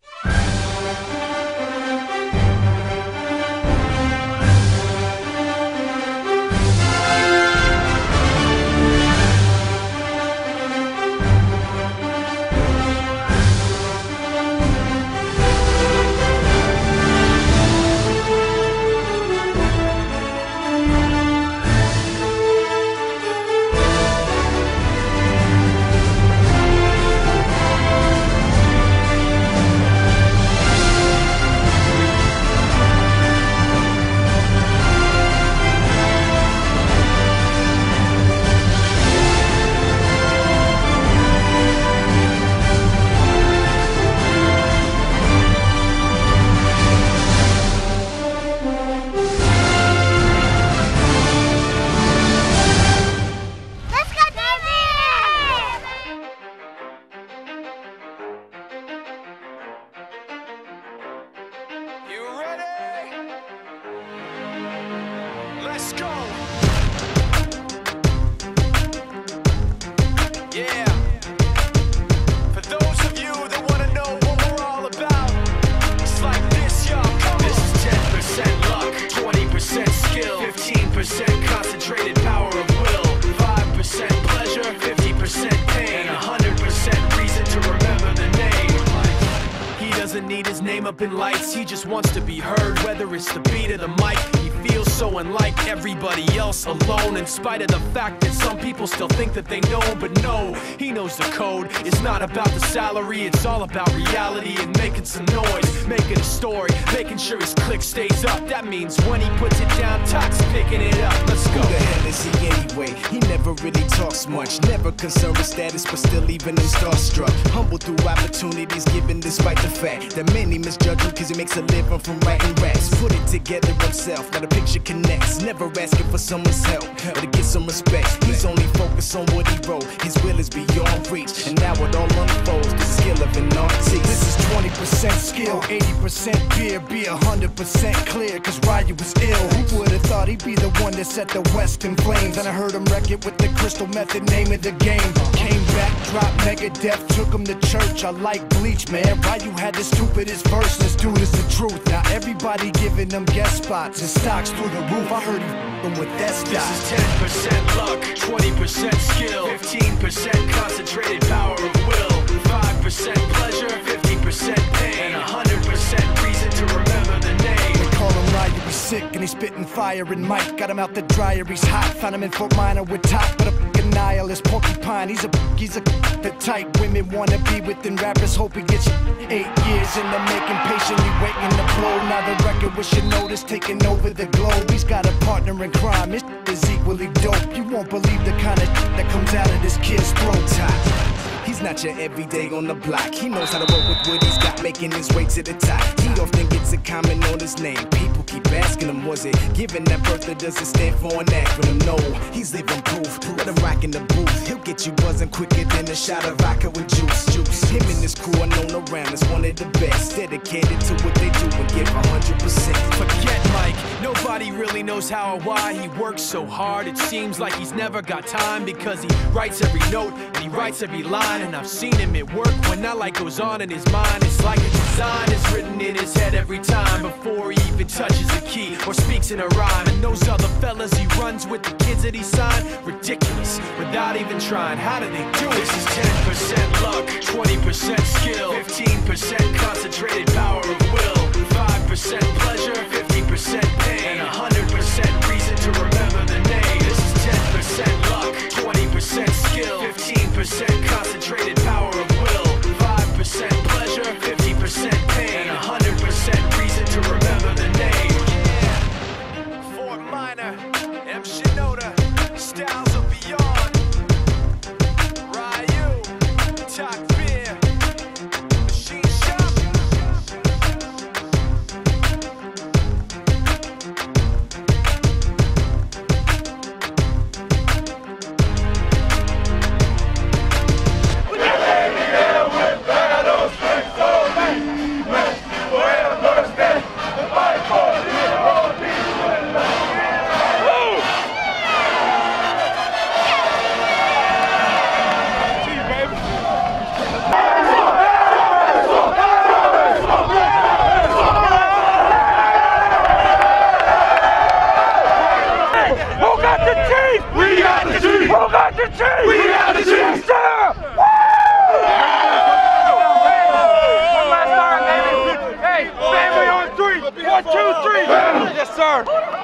Let's go! Yeah. For those of you that want to know what we're all about, it's like this, y'all. Come on. This is 10% luck, 20% skill, 15% concentrated power of will, 5% pleasure, 50% pain, and 100% reason to remember the name. He doesn't need his name up in lights, he just wants to be heard, whether it's the beat of the mic. Feels so unlike everybody else, alone, in spite of the fact that some people still think that they know. But no, he knows the code. It's not about the salary, it's all about reality and making some noise, making a story, making sure his click stays up. That means when he puts it down, Tox picking it up. Let's go. Who the hell is he anyway? He never really talks much, never concerned with status, but still even him starstruck. Humble through opportunities given despite the fact that many misjudge him cause he makes a living from writing raps. Put it together himself, not a picture connects, never asking for someone's help or to get some respect. He's only focused on what he wrote, his will is beyond reach, and now it all unfolds, the skill of an artist. This is 20% skill, 80% fear, be 100% clear, cause Ryu was ill. Who would've thought he'd be the one that set the West in flames? And I heard him wreck it with the Crystal Method, name of the game. Came back, dropped Megadeth, took him to church. I like Bleach, man. Ryu had the stupidest verse, this dude is the truth. Now everybody giving them guest spots and stocks through the roof. I heard he f***ing with that stock. This is 10% luck, 20% skill, 15% concentrated power of will, 5% pleasure, 50% pain, and 100% reason to remember the name. They call him Ryu, he's sick and he's spitting fire. And Mike got him out the dryer, he's hot. Found him in Fort Minor with top, but a f***ing nihilist porcupine. He's the type women wanna be with, and rappers hope he gets 8 years in the making, patiently waiting to blow. Now the record with your notice taking over the globe. He's got a partner in crime, his is equally dope. You won't believe the kind of that comes out of this kid's throat. He's not your everyday on the block. He knows how to work with what he's got, making his way to the top. He often gets a comment on his name. People keep asking him, was it given that birth or does it stand for an acronym? No, he's living proof. Let him rock in the booth. He'll get you buzzing quicker than a shot of vodka with juice. Him and his crew are known around as one of the best, dedicated to what they do and give 100%. Forget Mike, nobody really knows how or why he works so hard. It seems like he's never got time, because he writes every note and he writes every line. And I've seen him at work when that light goes on in his mind. It's like a design is written in his head every time, before he even touches a key or speaks in a rhyme. And those other fellas he runs with, the kids that he signed, ridiculous, without even trying. How do they do it? This is 10% luck, 20% skill, 15% concentrated power of will, 5% pleasure, 50% pain, and 100% reason to remember the name. This is 10% luck, 20% skill, 15% concentrated power of will, 5% pleasure, 50% pain, and 100% reason to remember the name. Yeah. Fort Minor, M. Shinoda, Styles of Beyond, Ryu, Talk Beer, Machine Shop. G! We are the G! Yes, sir! Woo! One last time, baby. Hey, family on 3. 1, 2, 3. Yes, sir.